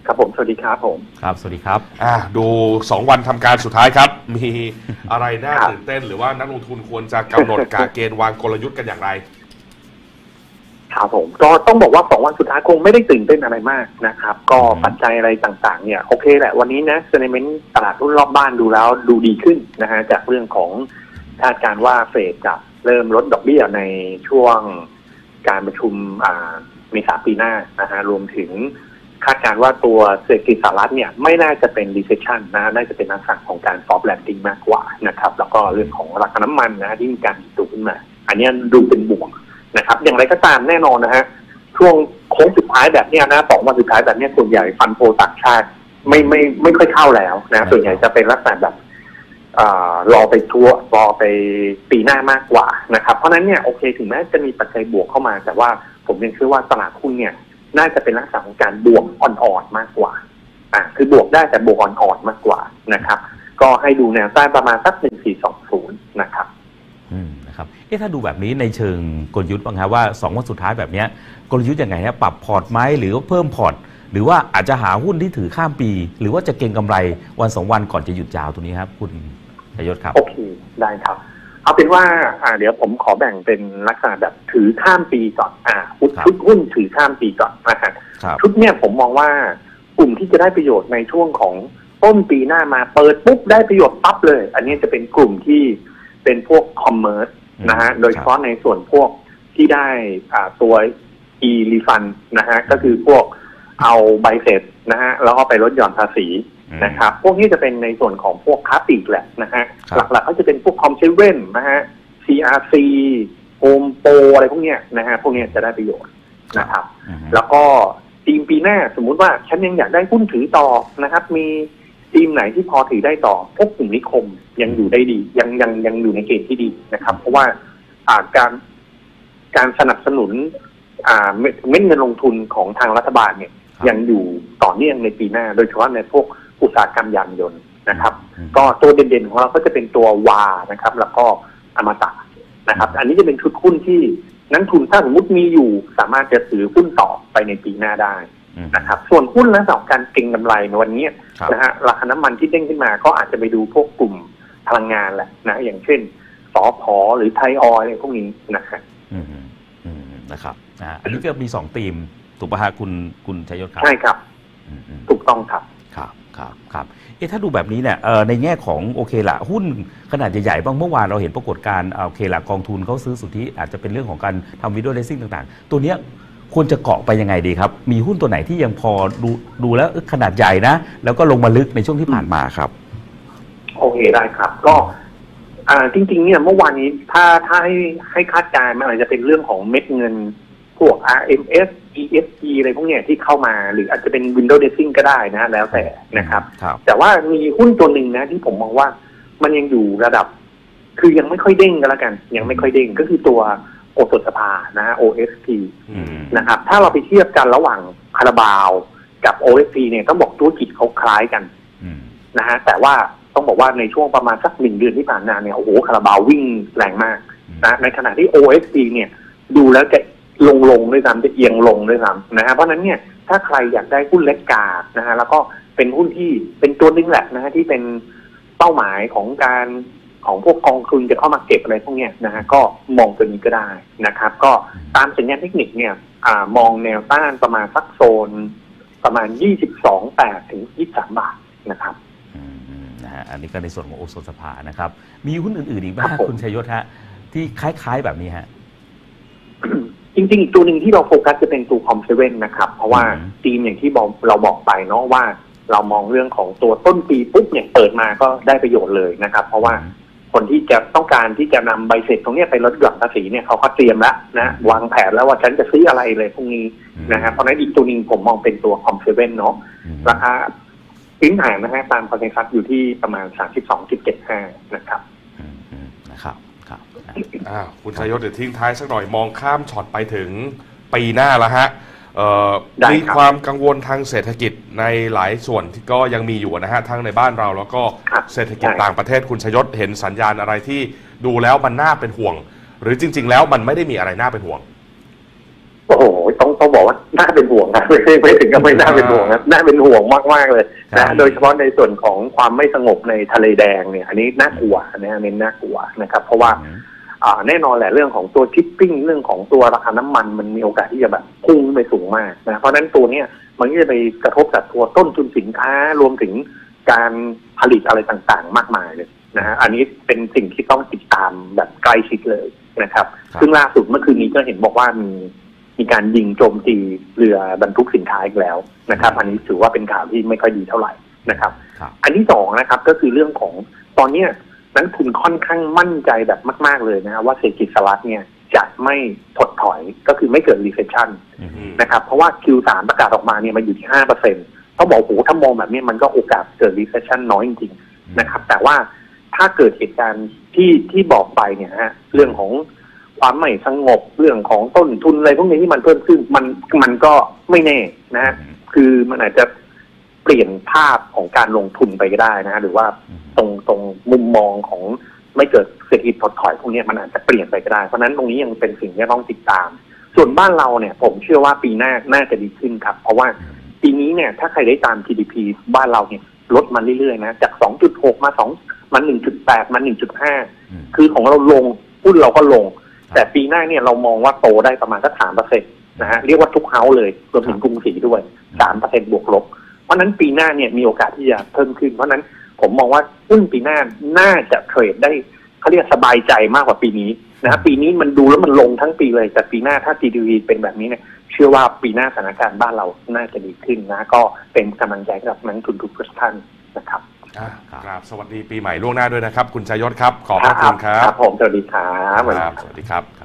ครับผมสวัสดีครับผมครับสวัสดีครับดู2วันทำการสุดท้ายครับมีอะไรน่าตื่นเต้นหรือว่านักลงทุนควรจะกำหนดกะเกณฑ์วางกลยุทธ์กันอย่างไรครับผมก็ต้องบอกว่า2วันสุดท้ายคงไม่ได้ตื่นเต้นอะไรมากนะครับก็ปัจจัยอะไรต่างๆเนี่ยโอเคแหละวันนี้นะเซนิเมนต์ตลาดหุ้นรอบบ้านดูแล้วดูดีขึ้นนะฮะจากเรื่องของคาดการณ์ว่าเฟดจะเริ่มลดดอกเบี้ยในช่วงการประชุมเมษาปีหน้านะฮะรวมถึงคาดการณ์ว่าตัวเศรษฐกิจสหรัฐเนี่ยไม่น่าจะเป็น recession นะน่าจะเป็นลักษณะของการ soft landing มากกว่านะครับแล้วก็เรื่องของราคาน้ำมันนะที่มีการดิดตัวขึ้นมาอันนี้ดูเป็นบวกนะครับอย่างไรก็ตามแน่นอนนะฮะช่วงโค้งสุดท้ายแบบนี้นะ2 วันสุดท้ายแบบนี้ส่วนใหญ่ฟันโฟต่างชาติไม่ค่อยเข้าแล้วนะส่วนใหญ่จะเป็นลักษณะแบบรอไปปีหน้ามากกว่านะครับเพราะนั้นเนี่ยโอเคถึงแม้จะมีปัจจัยบวกเข้ามาแต่ว่าผมยังเชื่อว่าตลาดหุ้นเนี่ยน่าจะเป็นลักษณะของการบวกอ่อนๆมากกว่าคือบวกได้แต่บวกอ่อนๆมากกว่านะครับก็ให้ดูแนวต้านประมาณสัก1420นะครับนะครับถ้าดูแบบนี้ในเชิงกลยุทธ์บ้างครับว่า2 วันสุดท้ายแบบนี้กลยุทธ์ยังไงฮะปรับพอร์ตไหมหรือว่าเพิ่มพอร์ตหรือว่าอาจจะหาหุ้นที่ถือข้ามปีหรือว่าจะเก็งกำไรวัน2 วันก่อนจะหยุดยาวตัวนี้ครับคุณชัยยศครับโอเคได้ครับเอาเป็นว่าเดี๋ยวผมขอแบ่งเป็นลักษณะแบบถือข้ามปีก่อนชุดหุ้นถือข้ามปีก่อนนะครับชุดเนี่ยผมมองว่ากลุ่มที่จะได้ประโยชน์ในช่วงของต้นปีหน้ามาเปิดปุ๊บได้ประโยชน์ปั๊บเลยอันนี้จะเป็นกลุ่มที่เป็นพวกคอมเมอร์สนะฮะโดยเฉพาะในส่วนพวกที่ได้ตัว e-refund นะฮะก็คือพวกเอาใบเสร็จนะฮะแล้วก็ไปลดหย่อนภาษีนะครับพวกนี้จะเป็นในส่วนของพวกค้าปลีกแหละนะฮะหลักๆเขาจะเป็นพวกคอมเซเว่นนะฮะ CRC Home Pro อะไรพวกเนี้ยนะฮะพวกนี้จะได้ประโยชน์นะครับแล้วก็ทีมปีหน้าสมมุติว่าฉันยังอยากได้หุ้นถือต่อนะครับมีทีมไหนที่พอถือได้ต่อพวกกลุ่มนิคมยังอยู่ได้ดียังอยู่ในเกณฑ์ที่ดีนะครับเพราะว่าการสนับสนุนเม็ดเงินลงทุนของทางรัฐบาลเนี่ยยังอยู่ต่อเนื่องในปีหน้าโดยเฉพาะในพวกอุตสาหกรรมยานยนต์นะครับก็ตัวเด่นๆของเราก็จะเป็นตัววานะครับแล้วก็อมตะนะครับอันนี้จะเป็นชุดหุ้นที่นักทุนถ้าสมมติมีอยู่สามารถจะถือหุ้นต่อไปในปีหน้าได้นะครับส่วนหุ้นและสำหรับการเก็งกำไรในวันนี้นะฮะราคาน้ำมันที่เด้งขึ้นมาก็อาจจะไปดูพวกกลุ่มพลังงานแหละนะอย่างเช่นสผ.หรือไทยออยล์อะไรพวกนี้นะครับนะครับอันนี้ก็มี2ธีมถูกป่ะฮะคุณชัยยศครับใช่ครับถูกต้องครับครับถ้าดูแบบนี้เนี่ยในแง่ของโอเคละหุ้นขนาดใหญ่ๆบ้างเมื่อวานเราเห็นปรากฏการณ์โอเคละกองทุนเขาซื้อสุทธิอาจจะเป็นเรื่องของการทำวิดีโอเลสซิ่งต่างๆตัวเนี้ยควรจะเกาะไปยังไงดีครับมีหุ้นตัวไหนที่ยังพอดูแล้วขนาดใหญ่นะแล้วก็ลงมาลึกในช่วงที่ผ่านมาครับโอเคได้ครับก็จริงๆเนี่ยเมื่อวานนี้ถ้าให้คาดการณ์มันอาจจะเป็นเรื่องของเม็ดเงินพวก RMS ESG อะไรพวกเนี้ยที่เข้ามาหรืออาจจะเป็น Window Dressing ก็ได้นะแล้วแต่นะครับแต่ว่ามีหุ้นตัวหนึ่งนะที่ผมมองว่ามันยังอยู่ระดับคือยังไม่ค่อยเด้งกันแล้วกันยังไม่ค่อยเด้งก็คือตัวโอสถสภานะ OSP นะครับถ้าเราไปเทียบกันระหว่างคาราบาวกับ OSP เนี่ยต้องบอกธุรกิจเขาคล้ายกันนะฮะแต่ว่าต้องบอกว่าในช่วงประมาณสัก1 เดือนที่ผ่านมาเนี่ยโอ้โหคาราบาววิ่งแรงมากนะในขณะที่ OSP เนี่ยดูแล้วจะลงด้วยซ้ำจะเอียงลงด้วยซ้ำนะฮะเพราะนั้นเนี่ยถ้าใครอยากได้หุ้นเล็กกาดนะฮะแล้วก็เป็นหุ้นที่เป็นตัวนึงแหละนะฮะที่เป็นเป้าหมายของพวกกองทุนจะเข้ามาเก็บอะไรพวกเนี้ยนะฮะก็มองตัวนี้ก็ได้นะครับก็ตามสัญญาณเทคนิคเนี่ยมองแนวต้านประมาณสักโซนประมาณ22.8 ถึง 23 บาทนะครับนะฮะอันนี้ก็ในส่วนของโอสถสภานะครับมีหุ้นอื่นๆอีกไหมคุณชัยยศฮะที่คล้ายๆแบบนี้ฮะจริงๆอีกตัวหนึ่งที่เราโฟกัสจะเป็นตัวคอมเซเว่นนะครับเพราะว่าทีมอย่างที่เราบอกไปเนาะว่าเรามองเรื่องของตัวต้นปีปุ๊บเนี่ยเปิดมาก็ได้ประโยชน์เลยนะครับเพราะว่าคนที่จะต้องการที่จะนำใบเสร็จตรงนี้ไปลดหย่อนภาษีเนี่ยเขาก็เตรียมแล้วนะวางแผนแล้วว่าฉันจะซื้ออะไรเลยพวกนี้นะครับเพราะนั้นอีกตัวนึงผมมองเป็นตัวคอมเซเว่นเนาะราคาพื้นฐานนะฮะตามคอนเซ็ปต์อยู่ที่ประมาณ 32.75 นะครับคุณชัยยศเดี๋ยวทิ้งท้ายสักหน่อยมองข้ามช็อตไปถึงปีหน้าแล้วฮะมีความกังวลทางเศรษฐกิจในหลายส่วนที่ก็ยังมีอยู่นะฮะทั้งในบ้านเราแล้วก็เศรษฐกิจต่างประเทศคุณชัยยศเห็นสัญญาณอะไรที่ดูแล้วมันน่าเป็นห่วงหรือจริงๆแล้วมันไม่ได้มีอะไรน่าเป็นห่วงโอ้โหต้องบอกว่าน่าเป็นห่วงนะไม่ถึงกับไม่น่าเป็นห่วงนะน่าเป็นห่วงมากๆเลยนะโดยเฉพาะในส่วนของความไม่สงบในทะเลแดงเนี่ยอันนี้น่ากลัวนะอันนี้น่ากลัวนะครับเพราะว่าแน่นอนแหละเรื่องของตัวชิปปิ้งเรื่องของตัวราคาน้ำมันมันมีโอกาสที่จะแบบพุ่งไปสูงมากนะเพราะฉะนั้นตัวเนี้ยมันก็จะไปกระทบกับตัวต้นทุนสินค้ารวมถึงการผลิตอะไรต่างๆมากมายเลยนะฮะอันนี้เป็นสิ่งที่ต้องติดตามแบบใกล้ชิดเลยนะครับซึ่งล่าสุดเมื่อคืนนี้ก็เห็นบอกว่ามีการยิงโจมตีเรือบรรทุกสินค้าอีกแล้วนะครับอันนี้ถือว่าเป็นข่าวที่ไม่ค่อยดีเท่าไหร่นะครับอันที่สองนะครับก็คือเรื่องของตอนนี้นักทุนค่อนข้างมั่นใจแบบมากๆเลยนะว่าเศรษฐกิจสหรัฐเนี่ยจะไม่ถดถอยก็คือไม่เกิด recession นะครับเพราะว่า Q3 ประกาศออกมาเนี่ยมันอยู่ที่ 5% เขาบอกโหถ้ามองแบบนี้มันก็โอกาสเกิด recession น้อยจริงๆนะครับแต่ว่าถ้าเกิดเหตุการณ์ที่บอกไปเนี่ยฮะเรื่องของความไม่สงบเรื่องของต้นทุนอะไรพวกนี้ที่มันเพิ่มขึ้นมันก็ไม่แน่นะฮะคือมันอาจจะเปลี่ยนภาพของการลงทุนไปก็ได้นะหรือว่าตรงมุมมองของไม่เกิดเศรษฐกิจถดถอยพวกนี้มันอาจจะเปลี่ยนไปก็ได้เพราะนั้นตรงนี้ยังเป็นสิ่งที่ต้องติดตามส่วนบ้านเราเนี่ยผมเชื่อว่าปีหน้าน่าจะดีขึ้นครับเพราะว่าปีนี้เนี่ยถ้าใครได้ตาม GDP บ้านเราเนี่ยลดมาเรื่อยๆนะจาก 2.6 มา 1.8 มา 1.5 คือของเราลงหุ้นเราก็ลงแต่ปีหน้าเนี่ยเรามองว่าโตได้ประมาณสัก 3% นะฮะเรียกว่าทุกเฮ้าเลยรวมถึงกรุงศรีด้วย 3% บวกลบเพราะนั้นปีหน้าเนี่ยมีโอกาสที่จะเพิ่มขึ้นเพราะนั้นผมมองว่าหุ้นปีหน้าน่าจะเทรดได้เขาเรียกสบายใจมากกว่าปีนี้นะฮะปีนี้มันดูแล้วมันลงทั้งปีเลยแต่ปีหน้าถ้า GDP เป็นแบบนี้เนี่ยเชื่อว่าปีหน้าสถานการณ์บ้านเราน่าจะดีขึ้นนะก็เป็นกำลังใจกับนักทุนทุกท่านนะครับครับสวัสดีปีใหม่ล่วงหน้าด้วยนะครับคุณชัยยศครับขอบพระคุณครับครับผมสวัสดีครับสวัสดีครับ